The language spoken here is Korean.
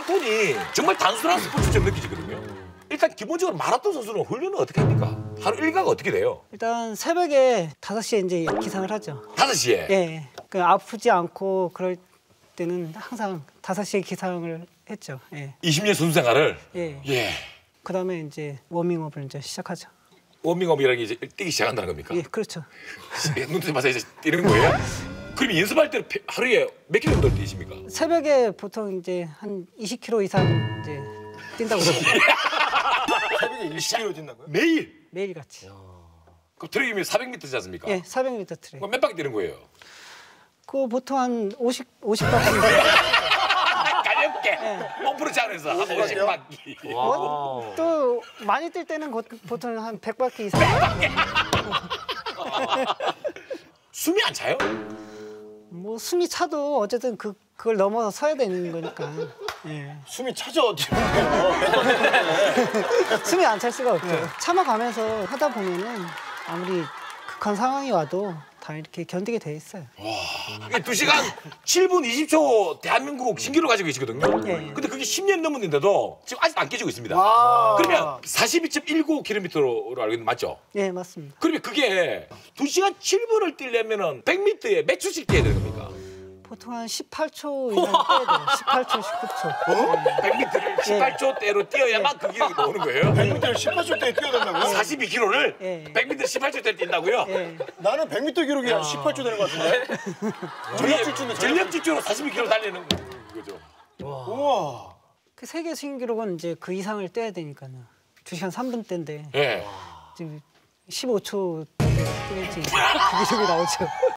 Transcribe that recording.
마라톤이 정말 단순한 스포츠처럼 느껴지거든요. 일단 기본적으로 마라톤 선수는 훈련은 어떻게 합니까? 하루 일과가 어떻게 돼요? 일단 새벽에 5시에 이제 기상을 하죠. 5시에? 예. 그 아프지 않고 그럴 때는 항상 5시에 기상을 했죠. 예. 20년 선수 생활을? 예. 예. 그다음에 이제 워밍업을 이제 시작하죠. 워밍업이라는 게 이제 뛰기 시작한다는 겁니까? 예, 그렇죠. 눈뜨 봐서 이제 뛰는 거예요? 그럼 연습할 때는 하루에 몇 킬로미터 뛰십니까? 새벽에 보통 이제 한 20km 이상 이제 뛴다고 그러죠. 새벽에 20km 뛴다고요? 매일? 매일 같이. 그럼 트랙이면 400m지 않습니까? 예, 400m 트랙. 그럼 몇 바퀴 뛰는 거예요? 그 보통 한 50바퀴. 가볍게 몸풀을 차원에서 한 50바퀴. 또 많이 뛸 때는 보통 한 100바퀴 이상. 숨이 안 차요? 뭐 숨이 차도 어쨌든 그걸 넘어서 서야 되는 거니까. 예. 숨이 차죠, 뛰는데요. 숨이 안 찰 수가 없죠. 참아가면서 하다 보면은 아무리 극한 상황이 와도 다 이렇게 견디게 돼 있어요. 이게 2시간 7분 20초 대한민국 신기록 가지고 계시거든요. 예. 근데 그게 10년 넘었는데도 지금 아직 안 깨지고 있습니다. 그러면 42.19km로 알고 있는 맞죠? 예, 맞습니다. 그러면 그게 2시간 7분을 뛰려면 100m에 몇 초씩 뛰어야 되는 겁니까? 보통 한 18초 이상 뛰어야 돼요. 18초, 19초. 100m를 18초대로 뛰어야만 그 기록이 나오는 거예요? 100m를 18초대에 뛰어야 된다고요? 42km를 예. 100m 18초대로 뛴다고요? 예. 나는 100m 기록이 한 18초 되는 것 같은데? 전력 질주인데, 전력 질주로 42km 달리는 거죠. 우와. 그 세계 신기록은 이제 그 이상을 뛰어야 되니까요. 2시간 3분대인데 예. 지금 15초 뛰겠지. 그 기록이 나오죠.